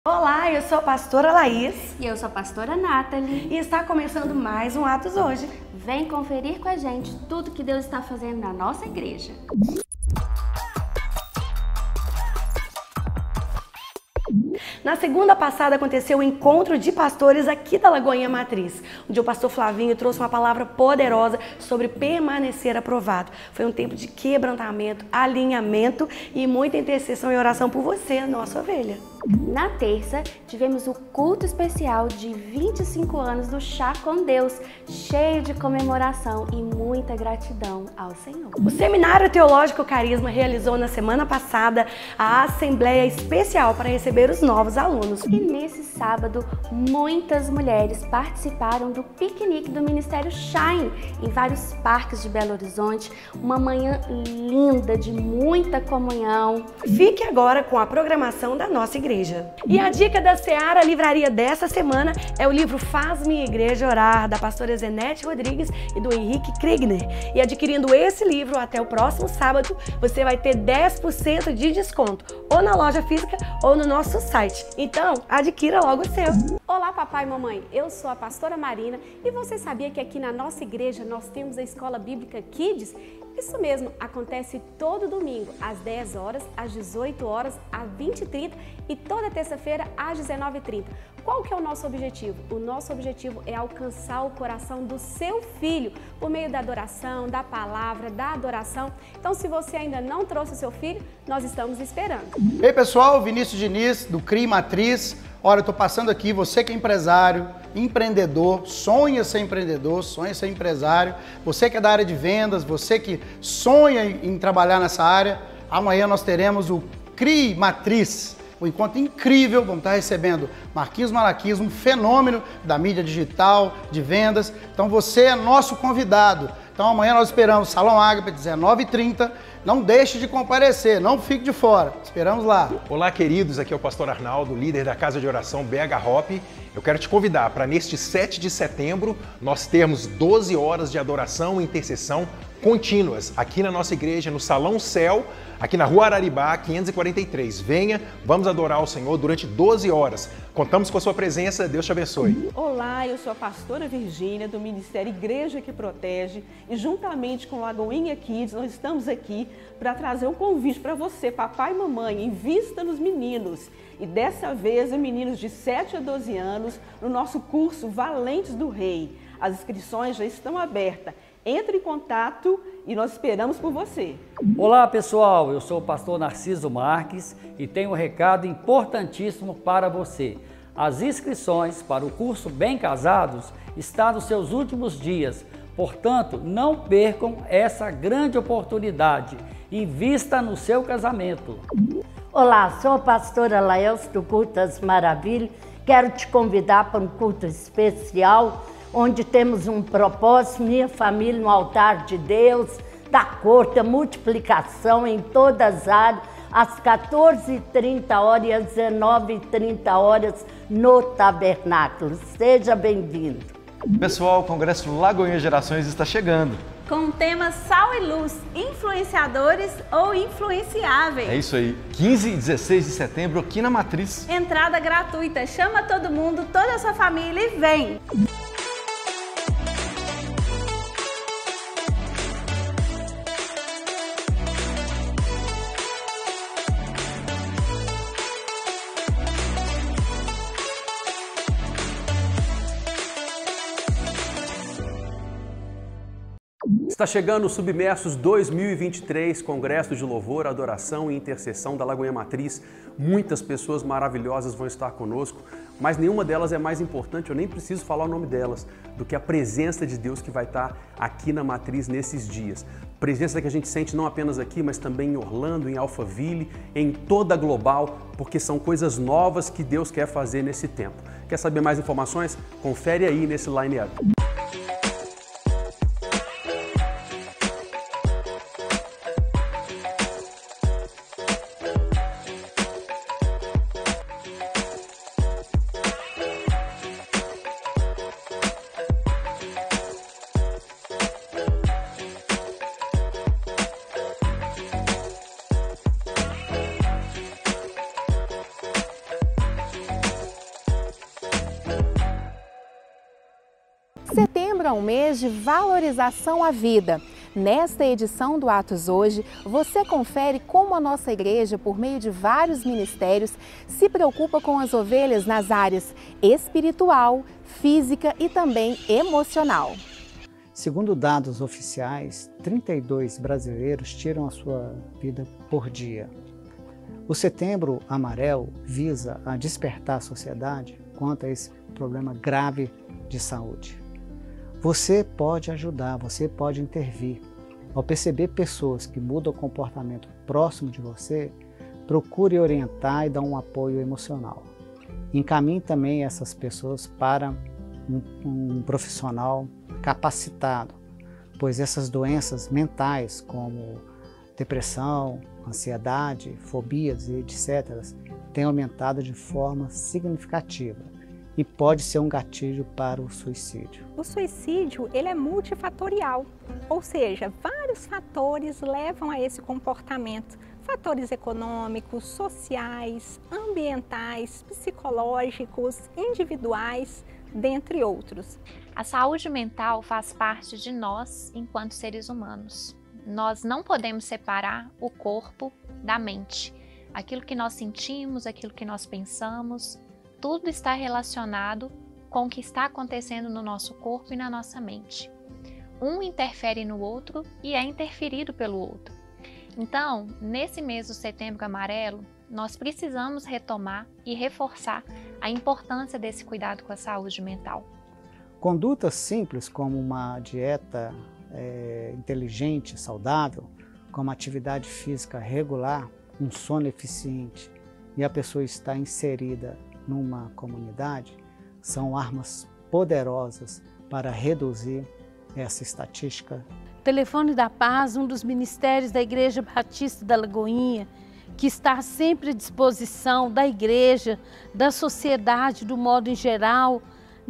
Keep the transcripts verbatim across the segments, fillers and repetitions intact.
Olá, eu sou a pastora Laís. E eu sou a pastora Nathalie. E está começando mais um Atos hoje. Vem conferir com a gente tudo que Deus está fazendo na nossa igreja. Na segunda passada aconteceu o encontro de pastores aqui da Lagoinha Matriz, onde o pastor Flavinho trouxe uma palavra poderosa sobre permanecer aprovado. Foi um tempo de quebrantamento, alinhamento e muita intercessão e oração por você, nossa ovelha. Na terça, tivemos o culto especial de vinte e cinco anos do Chá com Deus, cheio de comemoração e muita gratidão ao Senhor. O Seminário Teológico Carisma realizou na semana passada a Assembleia Especial para receber os novos alunos. E nesse sábado, muitas mulheres participaram do piquenique do Ministério Shine em vários parques de Belo Horizonte. Uma manhã linda, de muita comunhão. Fique agora com a programação da nossa igreja. E a dica da Seara Livraria dessa semana é o livro Faz Minha Igreja Orar, da pastora Zenete Rodrigues e do Henrique Kriegner. E adquirindo esse livro até o próximo sábado, você vai ter dez por cento de desconto, ou na loja física ou no nosso site. Então, adquira logo o seu. Olá, papai e mamãe, eu sou a pastora Marina e você sabia que aqui na nossa igreja nós temos a Escola Bíblica Kids? Isso mesmo, acontece todo domingo, às dez horas, às dezoito horas, às vinte e trinta e toda terça-feira, às dezenove e trinta. Qual que é o nosso objetivo? O nosso objetivo é alcançar o coração do seu filho por meio da adoração, da palavra, da adoração. Então, se você ainda não trouxe o seu filho, nós estamos esperando. Ei, pessoal, Vinícius Diniz, do C R I Matriz. Olha, eu estou passando aqui, você que é empresário, empreendedor, sonha ser empreendedor, sonha ser empresário, você que é da área de vendas, você que sonha em trabalhar nessa área, amanhã nós teremos o C R I Matriz, um encontro incrível, vamos estar recebendo Marquinhos Malaquias, um fenômeno da mídia digital, de vendas, então você é nosso convidado. Então amanhã nós esperamos Salão Ágape, dezenove e trinta, não deixe de comparecer, não fique de fora, esperamos lá. Olá queridos, aqui é o pastor Arnaldo, líder da Casa de Oração B H Hop. Eu quero te convidar para neste sete de setembro nós termos doze horas de adoração e intercessão contínuas aqui na nossa igreja, no Salão Céu, aqui na Rua Araribá, quinhentos e quarenta e três. Venha, vamos adorar o Senhor durante doze horas. Contamos com a sua presença, Deus te abençoe. Olá, eu sou a pastora Virgínia, do Ministério Igreja que Protege, e juntamente com Lagoinha Kids, nós estamos aqui para trazer um convite para você, papai e mamãe, invista nos meninos. E dessa vez, meninos de sete a doze anos, no nosso curso Valentes do Rei. As inscrições já estão abertas. Entre em contato e nós esperamos por você. Olá pessoal, eu sou o pastor Narciso Marques e tenho um recado importantíssimo para você. As inscrições para o curso Bem Casados estão nos seus últimos dias, portanto não percam essa grande oportunidade. Invista no seu casamento. Olá, sou a pastora Laels do Culto das Maravilhas. Quero te convidar para um culto especial onde temos um propósito, minha família no altar de Deus, da corte, a multiplicação em todas as áreas, às quatorze e trinta horas e às dezenove e trinta horas no tabernáculo. Seja bem-vindo. Pessoal, o Congresso Lagoinha Gerações está chegando. Com o tema Sal e Luz, influenciadores ou influenciáveis. É isso aí, quinze e dezesseis de setembro aqui na Matriz. Entrada gratuita, chama todo mundo, toda a sua família e vem! Está chegando o Submersos dois mil e vinte e três, Congresso de Louvor, Adoração e Intercessão da Lagoinha Matriz. Muitas pessoas maravilhosas vão estar conosco, mas nenhuma delas é mais importante, eu nem preciso falar o nome delas, do que a presença de Deus que vai estar aqui na Matriz nesses dias. Presença que a gente sente não apenas aqui, mas também em Orlando, em Alphaville, em toda a Global, porque são coisas novas que Deus quer fazer nesse tempo. Quer saber mais informações? Confere aí nesse line-up. Setembro é um mês de valorização à vida. Nesta edição do Atos Hoje, você confere como a nossa igreja, por meio de vários ministérios, se preocupa com as ovelhas nas áreas espiritual, física e também emocional. Segundo dados oficiais, trinta e dois brasileiros tiram a sua vida por dia. O Setembro Amarelo visa a despertar a sociedade quanto a esse problema grave de saúde. Você pode ajudar, você pode intervir. Ao perceber pessoas que mudam o comportamento próximo de você, procure orientar e dar um apoio emocional. Encaminhe também essas pessoas para um, um profissional capacitado, pois essas doenças mentais como depressão, ansiedade, fobias e etcétera têm aumentado de forma significativa e pode ser um gatilho para o suicídio. O suicídio ele é multifatorial, ou seja, vários fatores levam a esse comportamento. Fatores econômicos, sociais, ambientais, psicológicos, individuais, dentre outros. A saúde mental faz parte de nós enquanto seres humanos. Nós não podemos separar o corpo da mente. Aquilo que nós sentimos, aquilo que nós pensamos, tudo está relacionado com o que está acontecendo no nosso corpo e na nossa mente. Um interfere no outro e é interferido pelo outro. Então, nesse mês do Setembro Amarelo, nós precisamos retomar e reforçar a importância desse cuidado com a saúde mental. Condutas simples como uma dieta é, inteligente, saudável, como atividade física regular, um sono eficiente e a pessoa está inserida numa comunidade, são armas poderosas para reduzir essa estatística. Telefone da Paz, um dos ministérios da Igreja Batista da Lagoinha, que está sempre à disposição da igreja, da sociedade, do modo em geral,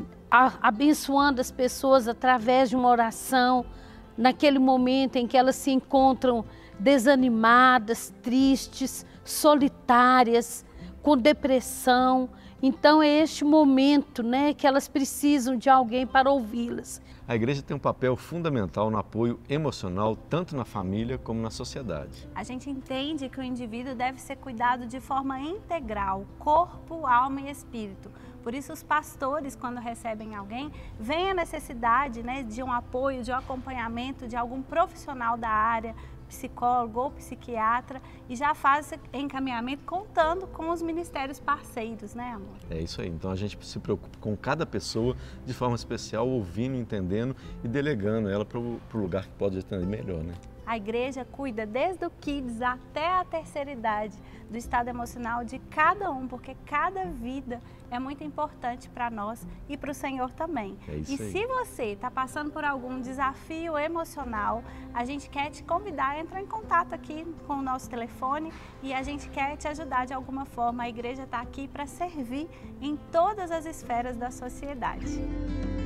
abençoando as pessoas através de uma oração, naquele momento em que elas se encontram desanimadas, tristes, solitárias, com depressão. Então é este momento, né, que elas precisam de alguém para ouvi-las. A igreja tem um papel fundamental no apoio emocional, tanto na família como na sociedade. A gente entende que o indivíduo deve ser cuidado de forma integral, corpo, alma e espírito. Por isso os pastores, quando recebem alguém, veem a necessidade, né, de um apoio, de um acompanhamento de algum profissional da área, psicólogo ou psiquiatra, e já faz encaminhamento contando com os ministérios parceiros, né, amor? É isso aí. Então a gente se preocupa com cada pessoa de forma especial, ouvindo, entendendo e delegando ela para o lugar que pode atender melhor, né? A igreja cuida desde o kids até a terceira idade do estado emocional de cada um, porque cada vida é muito importante para nós e para o Senhor também. É isso e aí. Se você está passando por algum desafio emocional, a gente quer te convidar a entrar em contato aqui com o nosso telefone e a gente quer te ajudar de alguma forma. A igreja está aqui para servir em todas as esferas da sociedade.